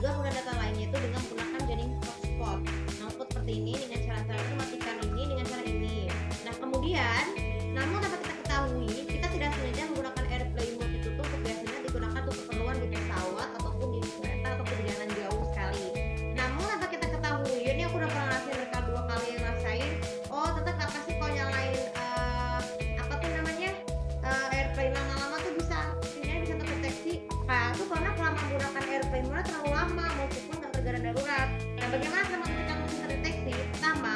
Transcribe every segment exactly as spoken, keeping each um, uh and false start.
juga penggunaan data lainnya itu dengan menggunakan jaring hotspot. Nah, hotspot seperti ini dengan cara-cara itu matikan ini dengan cara ini. Nah, kemudian namun dapat kita ketahui, kita tidak sengaja menggunakan airplane mode itu tuh biasanya digunakan untuk keperluan di pesawat ataupun di kereta ataupun di jalan jauh sekali. Namun dapat kita ketahui, ini aku udah pernah ngerasain mereka dua kali yang ngerasain. Oh, tetap apa sih kalau nyalain uh, apa tuh namanya uh, airplane lama-lama tuh bisa ini bisa terdeteksi. Nah, itu karena selama menggunakan airplane mode terlalu lama meskipun dalam keadaan darurat. Nah, bagaimana selama ketika musim terdeteksi? Pertama,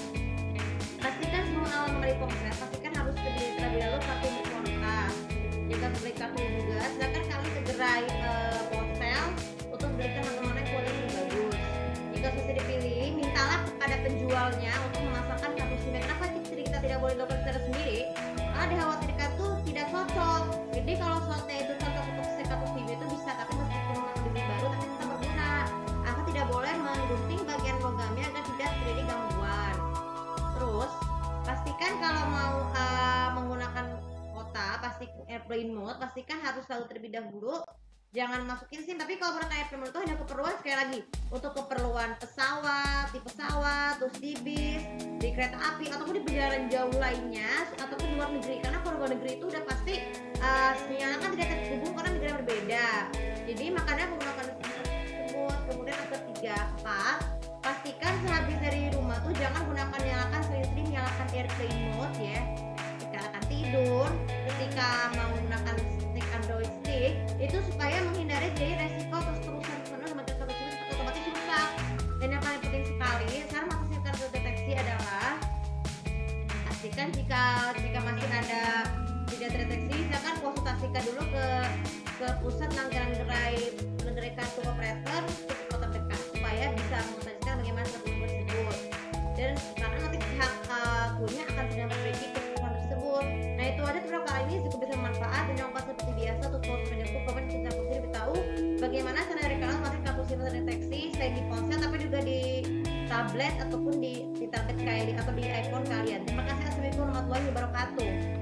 pastikan semua alat memiliki ponsel, pastikan harus terlebih dahulu kartu prioritas. Jika beli kartu juga, silakan kalian segera uh, ponsel untuk berikan mana-mana yang kualitas yang bagus. Jika sudah dipilih, mintalah kepada penjualnya untuk memasangkan kartu SIM. Kenapa kita tidak boleh lakukan secara sendiri? Karena dikhawatirkan tuh tidak cocok. Jadi kalau slotnya itu cocok untuk si kartu SIM itu bisa, tapi meskipun lebih baru tapi tetap berguna. Aku tidak boleh menggunting bagian logamnya agar tidak terjadi gangguan. Terus pastikan kalau mau uh, menggunakan kota, pasti airplane mode, pastikan harus selalu terlebih dahulu jangan masukin SIM. Tapi kalau menggunakan airplane mode itu hanya keperluan sekali lagi untuk keperluan pesawat, di pesawat, terus di bis, di kereta api ataupun di perjalanan jauh lainnya ataupun di luar negeri. Karena kalau luar negeri itu udah pasti uh, sinyalnya kan tidak terhubung karena negara berbeda. Jadi makanya menggunakan SIM tersebut. Kemudian yang ketiga, empat, pastikan sehabis dari rumah tuh jangan gunakan nyalakan sering-sering nyalakan airplane mode ya. Ketika akan tidur, ketika mau menggunakan stick Android stick itu supaya menghindari jadi resiko terus-terusan karena semakin terus-terusan otomatis rusak. Dan yang paling penting sekali, sekarang masih akan terdeteksi adalah pastikan jika jika masih ada tidak terdeteksi, silakan konsultasikan dulu ke ke pusat langganan gerai gerai kartu operator kota terdekat supaya bisa mengkonsultasikan bagaimana kartu tersebut. Dan karena nanti pihak uh, punya akan sedang memperbaiki kebutuhan tersebut. Nah, itu ada tutorial kali ini cukup bisa bermanfaat dan jangan lupa seperti biasa untuk follow channelku, komen dan subscribe untuk lebih tahu bagaimana cara dari kalian memastikan kartu SIM terdeteksi selain di ponsel tapi juga di tablet ataupun di di tablet kalian atau di iPhone kalian. Terima kasih. Assalamualaikum warahmatullahi wabarakatuh.